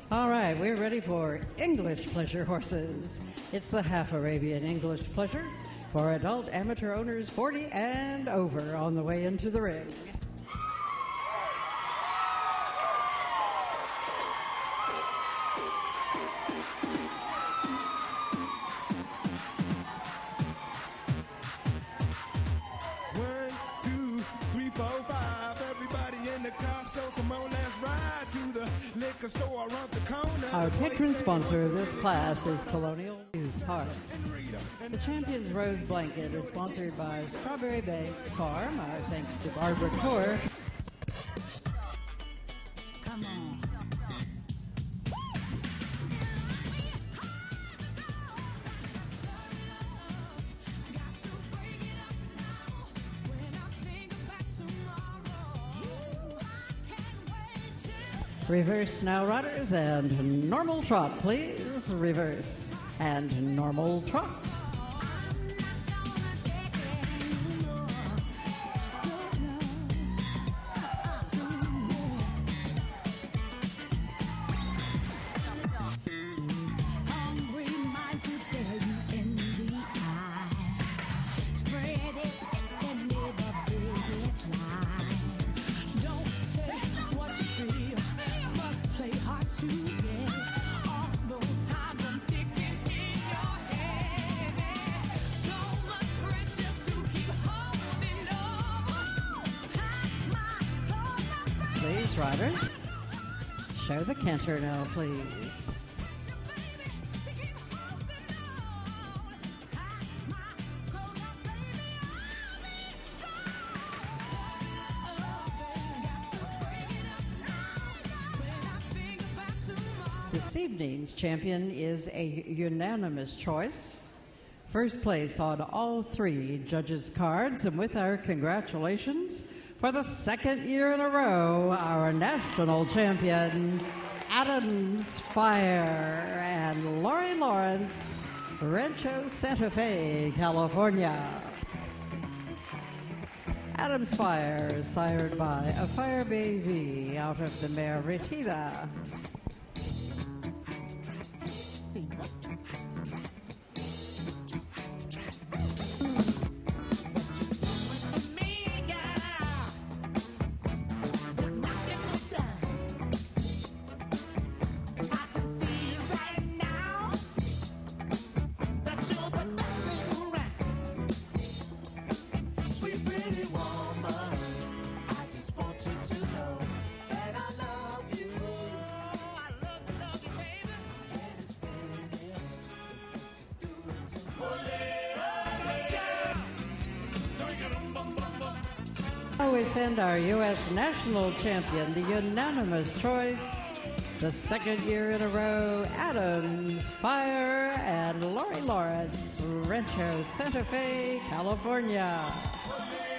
All right, we're ready for English pleasure horses. It's the half Arabian English pleasure for adult amateur owners 40 and over on the way into the ring. Our patron sponsor of this class is Colonial Used Parts. The Champions Rose Blanket is sponsored by Strawberry Banks Farm. Our thanks to Barbara Tor. Come on. Reverse now, riders, and normal trot, please. Reverse and normal trot. Please, riders, show the canter now, please. This evening's champion is a unanimous choice. First place on all three judges' cards, and with our congratulations, for the second year in a row, our national champion, Adams Fire and Lori Lawrence, Rancho Santa Fe, California. Adams Fire is sired by a Fire Baby out of the mare Retida. We send our U.S. national champion, the unanimous choice, the second year in a row, Adams Fire and Lori Lawrence, Rancho Santa Fe, California.